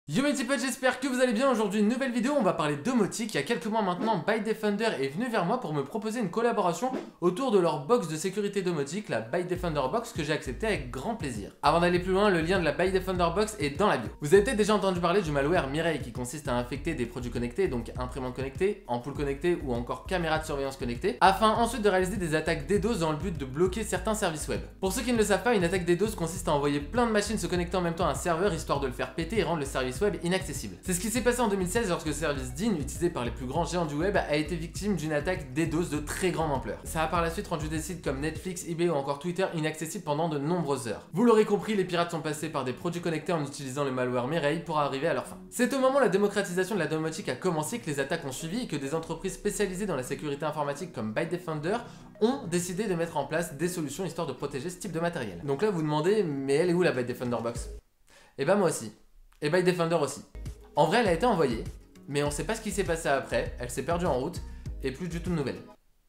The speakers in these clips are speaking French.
Yo mes petits potes, j'espère que vous allez bien. Aujourd'hui une nouvelle vidéo, on va parler de domotique. Il y a quelques mois maintenant, Byte Defender est venu vers moi pour me proposer une collaboration autour de leur box de sécurité domotique, la Byte Defender Box, que j'ai accepté avec grand plaisir. Avant d'aller plus loin, le lien de la Byte Defender Box est dans la bio. Vous avez peut-être déjà entendu parler du malware Mireille qui consiste à infecter des produits connectés, donc imprimantes connectées, ampoules connectées ou encore caméras de surveillance connectées, afin ensuite de réaliser des attaques DDoS dans le but de bloquer certains services web. Pour ceux qui ne le savent pas, une attaque DDoS consiste à envoyer plein de machines se connecter en même temps à un serveur histoire de le faire péter et rendre le service web inaccessible. C'est ce qui s'est passé en 2016 lorsque le service DIN, utilisé par les plus grands géants du web, a été victime d'une attaque DDoS de très grande ampleur. Ça a par la suite rendu des sites comme Netflix, eBay ou encore Twitter inaccessibles pendant de nombreuses heures. Vous l'aurez compris, les pirates sont passés par des produits connectés en utilisant le malware Mireille pour arriver à leur fin. C'est au moment où la démocratisation de la domotique a commencé que les attaques ont suivi et que des entreprises spécialisées dans la sécurité informatique comme Byte Defender ont décidé de mettre en place des solutions histoire de protéger ce type de matériel. Donc là vous vous demandez, mais elle est où la Byte Defender Box? Et bah moi aussi. Et Byte Defender aussi. En vrai, elle a été envoyée, mais on sait pas ce qui s'est passé après, elle s'est perdue en route, et plus du tout de nouvelles.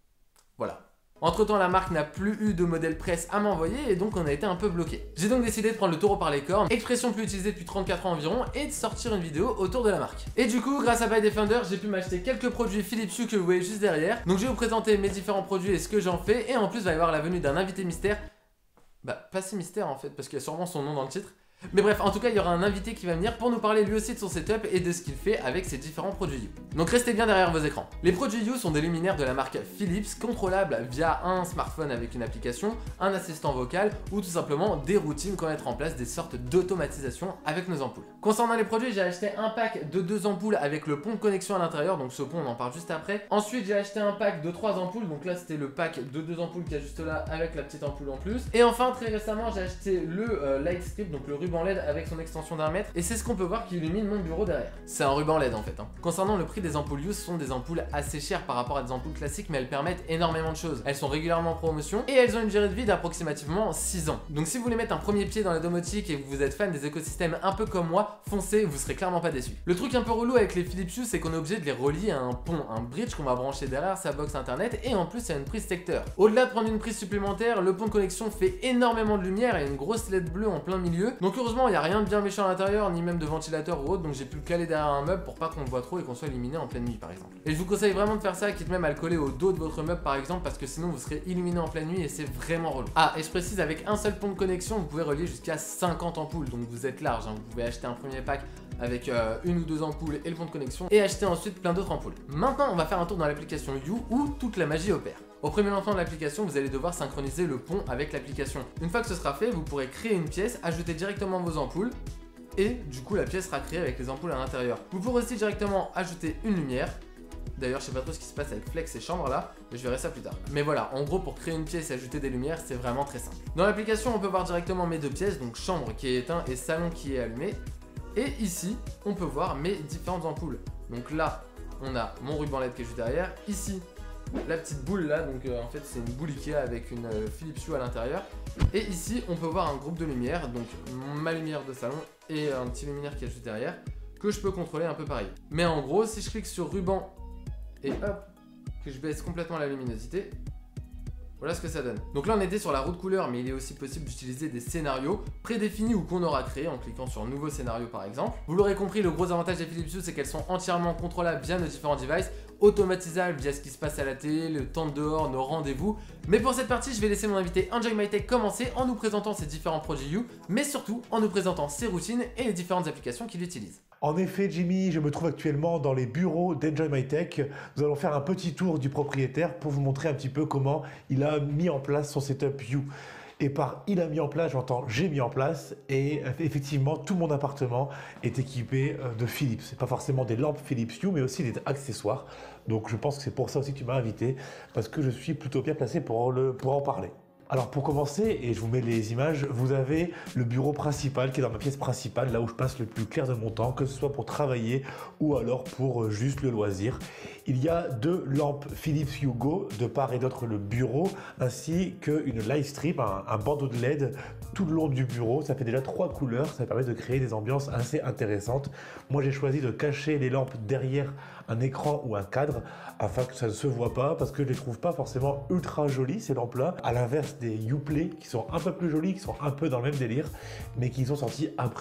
Voilà. Entre temps, la marque n'a plus eu de modèle presse à m'envoyer, et donc on a été un peu bloqué. J'ai donc décidé de prendre le taureau par les cornes, expression plus utilisée depuis 34 ans environ, et de sortir une vidéo autour de la marque. Et du coup, grâce à Byte Defender, j'ai pu m'acheter quelques produits Philips Hue que vous voyez juste derrière. Donc je vais vous présenter mes différents produits et ce que j'en fais, et en plus, il va y avoir la venue d'un invité mystère. Bah, pas si mystère en fait, parce qu'il y a sûrement son nom dans le titre. Mais bref, en tout cas, il y aura un invité qui va venir pour nous parler lui aussi de son setup et de ce qu'il fait avec ses différents produits Hue. Donc restez bien derrière vos écrans. Les produits Hue sont des luminaires de la marque Philips, contrôlables via un smartphone avec une application, un assistant vocal ou tout simplement des routines qu'on mettre en place des sortes d'automatisation avec nos ampoules. Concernant les produits, j'ai acheté un pack de 2 ampoules avec le pont de connexion à l'intérieur, donc ce pont on en parle juste après. Ensuite j'ai acheté un pack de 3 ampoules, donc là c'était le pack de 2 ampoules qui est juste là avec la petite ampoule en plus. Et enfin très récemment j'ai acheté le light strip, donc le ruban LED avec son extension d'1 mètre, et c'est ce qu'on peut voir qui illumine mon bureau derrière. C'est un ruban LED en fait. Concernant le prix des ampoules Hue, ce sont des ampoules assez chères par rapport à des ampoules classiques, mais elles permettent énormément de choses. Elles sont régulièrement en promotion et elles ont une durée de vie d'approximativement 6 ans. Donc si vous voulez mettre un premier pied dans la domotique et que vous êtes fan des écosystèmes un peu comme moi, foncez, vous serez clairement pas déçus. Le truc un peu relou avec les Philips Hue, c'est qu'on est obligé de les relier à un pont, un bridge qu'on va brancher derrière sa box internet, et en plus il y a une prise secteur. Au-delà de prendre une prise supplémentaire, le pont de connexion fait énormément de lumière et une grosse LED bleue en plein milieu. Donc heureusement il n'y a rien de bien méchant à l'intérieur, ni même de ventilateur ou autre, donc j'ai pu le caler derrière un meuble pour pas qu'on le voit trop et qu'on soit illuminé en pleine nuit par exemple. Et je vous conseille vraiment de faire ça, quitte même à le coller au dos de votre meuble par exemple, parce que sinon vous serez illuminé en pleine nuit et c'est vraiment relou. Ah, et je précise, avec un seul pont de connexion, vous pouvez relier jusqu'à 50 ampoules, donc vous êtes large, hein. Vous pouvez acheter un premier pack avec une ou deux ampoules et le pont de connexion, et acheter ensuite plein d'autres ampoules. Maintenant, on va faire un tour dans l'application Hue où toute la magie opère. Au premier lancement de l'application, vous allez devoir synchroniser le pont avec l'application. Une fois que ce sera fait, vous pourrez créer une pièce, ajouter directement vos ampoules, et du coup la pièce sera créée avec les ampoules à l'intérieur. Vous pourrez aussi directement ajouter une lumière. D'ailleurs je sais pas trop ce qui se passe avec Flex et Chambre là, mais je verrai ça plus tard. Mais voilà, en gros pour créer une pièce et ajouter des lumières, c'est vraiment très simple. Dans l'application on peut voir directement mes deux pièces, donc chambre qui est éteint et salon qui est allumé. Et ici on peut voir mes différentes ampoules. Donc là on a mon ruban LED qui est juste derrière. Ici la petite boule là, donc en fait c'est une boule Ikea avec une Philips Hue à l'intérieur. Et ici on peut voir un groupe de lumière, donc ma lumière de salon et un petit luminaire qui est juste derrière, que je peux contrôler un peu pareil. Mais en gros si je clique sur ruban et hop, que je baisse complètement la luminosité, voilà ce que ça donne. Donc là on était sur la roue de couleur, mais il est aussi possible d'utiliser des scénarios prédéfinis ou qu'on aura créés en cliquant sur nouveau scénario par exemple. Vous l'aurez compris, le gros avantage des Philips Hue c'est qu'elles sont entièrement contrôlables via nos différents devices, automatisables via ce qui se passe à la télé, le temps de dehors, nos rendez-vous. Mais pour cette partie, je vais laisser mon invité Enjoy My Tech commencer en nous présentant ses différents produits Hue, mais surtout en nous présentant ses routines et les différentes applications qu'il utilise. En effet, Jimmy, je me trouve actuellement dans les bureaux d'Enjoy My Tech. Nous allons faire un petit tour du propriétaire pour vous montrer un petit peu comment il a mis en place son setup Hue. Et par il a mis en place, j'entends j'ai mis en place, et effectivement tout mon appartement est équipé de Philips. C'est pas forcément des lampes Philips Hue, mais aussi des accessoires. Donc je pense que c'est pour ça aussi que tu m'as invité, parce que je suis plutôt bien placé pour en parler. Alors pour commencer, et je vous mets les images, vous avez le bureau principal qui est dans ma pièce principale, là où je passe le plus clair de mon temps, que ce soit pour travailler ou alors pour juste le loisir. Il y a 2 lampes Philips Hue Go de part et d'autre le bureau, ainsi qu'une light strip, un bandeau de LED tout le long du bureau. Ça fait déjà 3 couleurs, ça permet de créer des ambiances assez intéressantes. Moi j'ai choisi de cacher les lampes derrière un écran ou un cadre afin que ça ne se voit pas, parce que je les trouve pas forcément ultra jolies ces lampes là, à l'inverse des Uplay qui sont un peu plus jolies, qui sont un peu dans le même délire mais qui sont sortis après.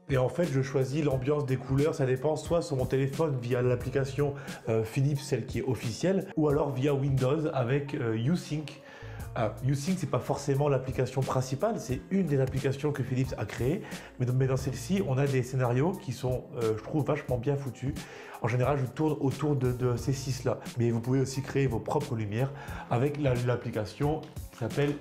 Et en fait, je choisis l'ambiance des couleurs, ça dépend soit sur mon téléphone via l'application Philips, celle qui est officielle, ou alors via Windows avec YouSync. YouSync, c'est pas forcément l'application principale, c'est une des applications que Philips a créées, mais dans celle-ci, on a des scénarios qui sont, je trouve, vachement bien foutus. En général, je tourne autour de ces 6-là, mais vous pouvez aussi créer vos propres lumières avec l'application qui s'appelle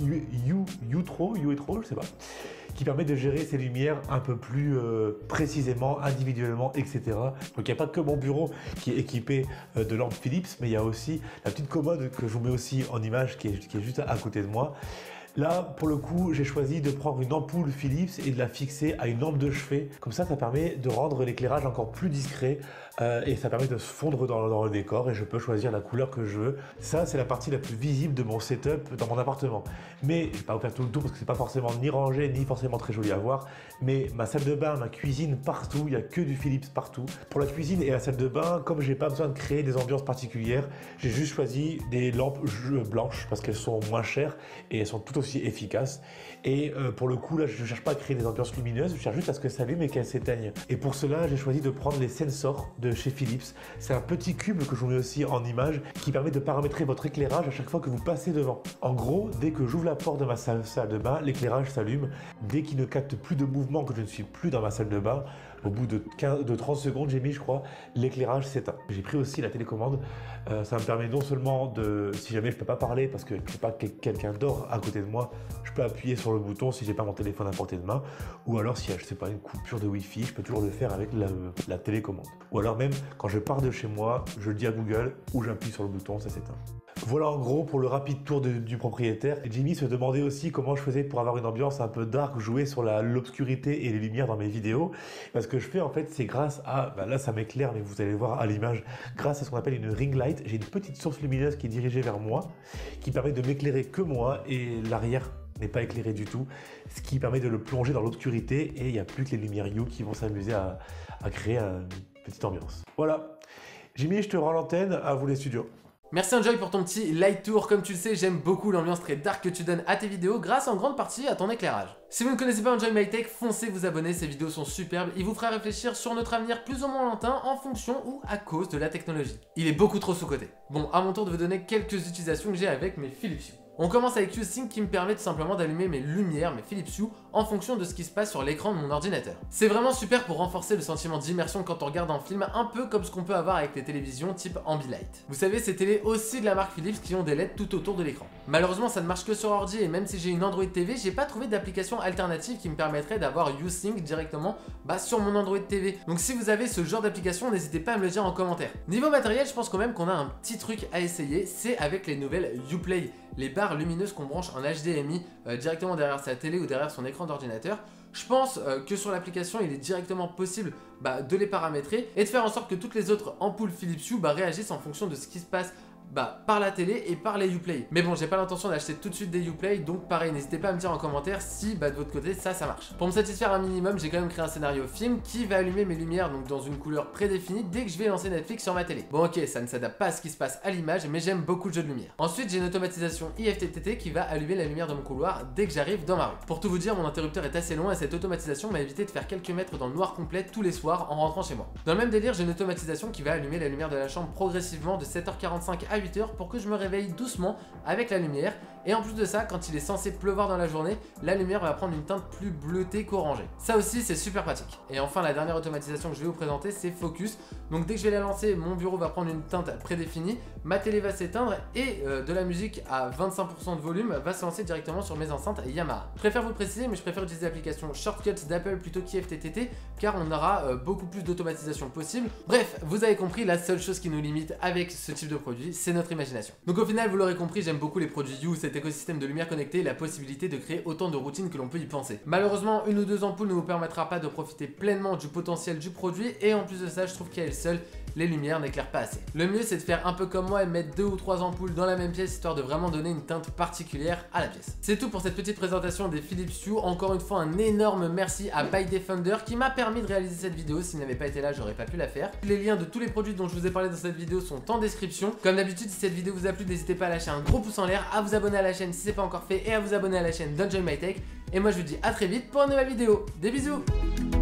Utro, je sais pas, qui permet de gérer ces lumières un peu plus précisément, individuellement, etc. Donc il n'y a pas que mon bureau qui est équipé de lampes Philips, mais il y a aussi la petite commode que je vous mets aussi en image qui est juste à côté de moi. Là, pour le coup, j'ai choisi de prendre une ampoule Philips et de la fixer à une lampe de chevet. Comme ça permet de rendre l'éclairage encore plus discret et ça permet de se fondre dans le décor et je peux choisir la couleur que je veux. Ça, c'est la partie la plus visible de mon setup dans mon appartement. Mais je ne vais pas vous faire tout le tour parce que c'est pas forcément ni rangé, ni forcément très joli à voir. Mais ma salle de bain, ma cuisine, partout, il n'y a que du Philips partout. Pour la cuisine et la salle de bain, comme j'ai pas besoin de créer des ambiances particulières, j'ai juste choisi des lampes blanches parce qu'elles sont moins chères et elles sont tout aussi efficaces. Et pour le coup, là, je ne cherche pas à créer des ambiances lumineuses, je cherche juste à ce que ça allume et qu'elles s'éteignent. Et pour cela, j'ai choisi de prendre les sensors de chez Philips. C'est un petit cube que je vous mets aussi en image qui permet de paramétrer votre éclairage à chaque fois que vous passez devant. En gros, dès que j'ouvre la porte de ma salle de bain, l'éclairage s'allume. Dès qu'il ne capte plus de mouvement, que je ne suis plus dans ma salle de bain, au bout de 30 secondes, j'ai mis, je crois, l'éclairage s'éteint. J'ai pris aussi la télécommande. Ça me permet non seulement de, si jamais je ne peux pas parler parce que je sais pas quelqu'un dort à côté de moi, je peux appuyer sur le bouton si j'ai pas mon téléphone à portée de main, ou alors si je sais pas une coupure de Wi-Fi, je peux toujours le faire avec la télécommande. Ou alors même quand je pars de chez moi, je le dis à Google ou j'appuie sur le bouton, ça s'éteint. Voilà en gros pour le rapide tour du propriétaire. Jimmy se demandait aussi comment je faisais pour avoir une ambiance un peu dark, jouer sur l'obscurité et les lumières dans mes vidéos. Parce que je fais en fait, c'est grâce à, là ça m'éclaire mais vous allez voir à l'image, grâce à ce qu'on appelle une ring light, j'ai une petite source lumineuse qui est dirigée vers moi, qui permet de m'éclairer que moi et l'arrière n'est pas éclairé du tout, ce qui permet de le plonger dans l'obscurité et il n'y a plus que les lumières You qui vont s'amuser à créer une petite ambiance. Voilà. Jimmy, je te rends l'antenne, à vous les studios. Merci Enjoy pour ton petit light tour. Comme tu le sais, j'aime beaucoup l'ambiance très dark que tu donnes à tes vidéos grâce en grande partie à ton éclairage. Si vous ne connaissez pas Enjoy My Tech, foncez vous abonner, ces vidéos sont superbes. Il vous fera réfléchir sur notre avenir plus ou moins lointain en fonction ou à cause de la technologie. Il est beaucoup trop sous-coté. Bon, à mon tour de vous donner quelques utilisations que j'ai avec mes Philips Hue. On commence avec YouSync qui me permet tout simplement d'allumer mes lumières, mes Philips Hue, en fonction de ce qui se passe sur l'écran de mon ordinateur. C'est vraiment super pour renforcer le sentiment d'immersion quand on regarde un film, un peu comme ce qu'on peut avoir avec les télévisions type Ambilight. Vous savez, ces télés aussi de la marque Philips qui ont des LED tout autour de l'écran. Malheureusement, ça ne marche que sur ordi et même si j'ai une Android TV, j'ai pas trouvé d'application alternative qui me permettrait d'avoir YouSync directement sur mon Android TV. Donc si vous avez ce genre d'application, n'hésitez pas à me le dire en commentaire. Niveau matériel, je pense quand même qu'on a un petit truc à essayer, c'est avec les nouvelles Uplay. Les barres lumineuses qu'on branche en HDMI directement derrière sa télé ou derrière son écran d'ordinateur. Je pense que sur l'application, il est directement possible de les paramétrer et de faire en sorte que toutes les autres ampoules Philips Hue réagissent en fonction de ce qui se passe par la télé et par les Uplay. Mais bon, j'ai pas l'intention d'acheter tout de suite des Uplay, donc pareil, n'hésitez pas à me dire en commentaire si de votre côté ça marche. Pour me satisfaire un minimum, j'ai quand même créé un scénario film qui va allumer mes lumières donc dans une couleur prédéfinie dès que je vais lancer Netflix sur ma télé. Bon ok, ça ne s'adapte pas à ce qui se passe à l'image, mais j'aime beaucoup le jeu de lumière. Ensuite, j'ai une automatisation IFTTT qui va allumer la lumière de mon couloir dès que j'arrive dans ma rue. Pour tout vous dire, mon interrupteur est assez loin et cette automatisation m'a évité de faire quelques mètres dans le noir complet tous les soirs en rentrant chez moi. Dans le même délire, j'ai une automatisation qui va allumer la lumière de la chambre progressivement de 7h45 à 8h pour que je me réveille doucement avec la lumière. Et en plus de ça, quand il est censé pleuvoir dans la journée, la lumière va prendre une teinte plus bleutée qu'orangée. Ça aussi, c'est super pratique. Et enfin, la dernière automatisation que je vais vous présenter, c'est Focus. Donc dès que je vais la lancer, mon bureau va prendre une teinte prédéfinie, ma télé va s'éteindre et de la musique à 25% de volume va se lancer directement sur mes enceintes Yamaha. Je préfère vous le préciser, mais je préfère utiliser l'application Shortcuts d'Apple plutôt qu'IFTTT car on aura beaucoup plus d'automatisation possible. Bref, vous avez compris, la seule chose qui nous limite avec ce type de produit, c'est notre imagination. Donc au final, vous l'aurez compris, j'aime beaucoup les produits You, cet écosystème de lumière connectée et la possibilité de créer autant de routines que l'on peut y penser. Malheureusement, une ou deux ampoules ne vous permettra pas de profiter pleinement du potentiel du produit et en plus de ça, je trouve qu'à elle seule, les lumières n'éclairent pas assez. Le mieux, c'est de faire un peu comme moi et mettre 2 ou 3 ampoules dans la même pièce histoire de vraiment donner une teinte particulière à la pièce. C'est tout pour cette petite présentation des Philips Hue. Encore une fois, un énorme merci à By Defender qui m'a permis de réaliser cette vidéo. S'il n'avait pas été là, j'aurais pas pu la faire. Les liens de tous les produits dont je vous ai parlé dans cette vidéo sont en description. Comme d'habitude, si cette vidéo vous a plu, n'hésitez pas à lâcher un gros pouce en l'air, à vous abonner à la chaîne si c'est pas encore fait et à vous abonner à la chaîne d'Enjoy My Tech. Et moi, je vous dis à très vite pour une nouvelle vidéo. Des bisous!